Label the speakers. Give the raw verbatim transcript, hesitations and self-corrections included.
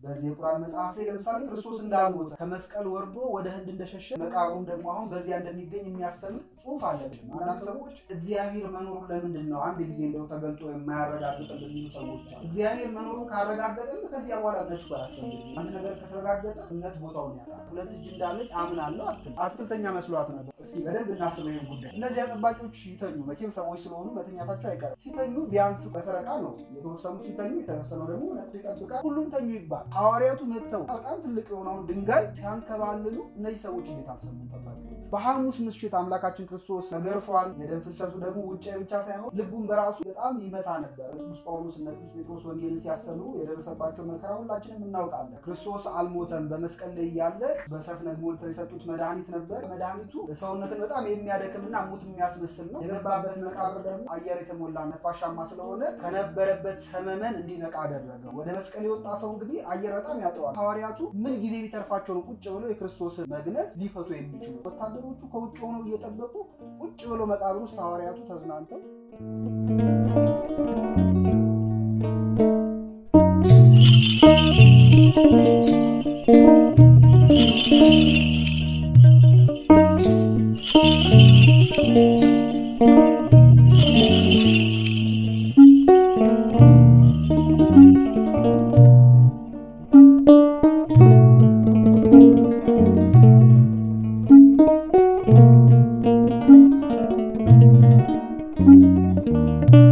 Speaker 1: በዚህ የቁርአን መጽሐፍ ላይ ለምሳሌ ክርስቶስ እንዳልሞተ ከመስቀል ወርዶ ወደ ህንድ እንደሸሸ መቃብሩም ደግሞ አሁን በዚያ እንደሚገኝ የሚያስተምር ጽሑፍ አለ። አንዳንድ ሰዎች እግዚአብሔር መኖሩ ለምንድን ነው አንድ ጊዜ እንደው ተገልጦ የማያረጋግጥልን የሚሉ ሰዎች አሉ። እግዚአብሔር መኖሩ ካረጋገጠን ከዚያ በኋላ እምነቱ አያስፈልግም። አንድ ነገር ከተረጋገጠ እምነት ቦታውን ያጣል። ሁለት እጅ እንዳለች አምናለሁ አትል አትክልተኛ መስሏት ነበር። እስኪ በደንብ እናስበው ይሄን ጉዳይ። እነዚያ ጠባቂዎች ሲተኙ መቼም ሰዎች ስለሆኑ መተኛታቸው አይቀርም። ሲተኙ ቢያንስ በፈረቃ ነው የተወሰኑ ሲተኙ የተወሰነው ደግሞ ነጥቶ ይጠብቃል። ሁሉም ተኙ ይባል። ሐዋርያቱ መጥተው በጣም ትልቅ የሆነውን ድንጋይ ሲያንከባልሉ እነዚህ ሰዎች እንዴት አልሰሙም? ጠባቂዎች በሐሙስ ምሽት አምላካችን ክርስቶስ ተገርፏል። የደም ፍሰቱ ደግሞ ውጭ ብቻ ሳይሆን ልቡን በራሱ በጣም ይመታ ነበር። ቅዱስ ጳውሎስ እና ቅዱስ ጴጥሮስ ወንጌልን ሲያስተምሩ የደረሰባቸው መከራ ሁላችንም እናውቃለን። ክርስቶስ አልሞተም። በመስቀል ላይ ያለ በሰፍነግ ሞልተው የሰጡት መድኃኒት ነበር። መድኃኒቱ ሰውነትን በጣም የሚያደክምና ሙት የሚያስመስል ነው። የገባበት መቃብር ደግሞ አየር የተሞላ ነፋሻማ ስለሆነ ከነበረበት ሰመመን እንዲነቃ አደረገው። ወደ መስቀል የወጣ ሰው እንግዲህ አየር በጣም ያጠዋል። ሐዋርያቱ ምን ጊዜ ቢተርፋቸው ነው ቁጭ ብለው የክርስቶስን መግነዝ ሊፈቱ የሚችሉ? ወታደሮቹ ከውጭ ሆነው እየጠበቁ ቁጭ ብለው መቃብር ውስጥ ሐዋርያቱ ተዝናንተው
Speaker 2: Thank you.